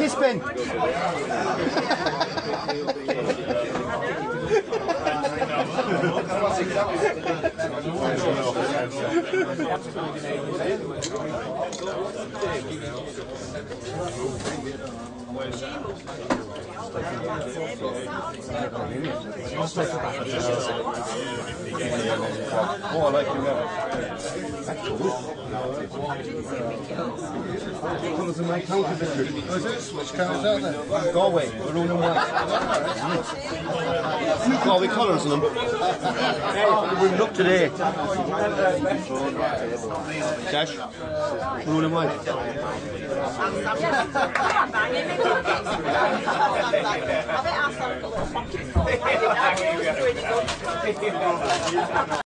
this bin? Oh, I like you now. Colours in my counter picture. Which colour is that then? Galway, maroon and white. Galway colours in them. We look today. Cash. Maroon and white.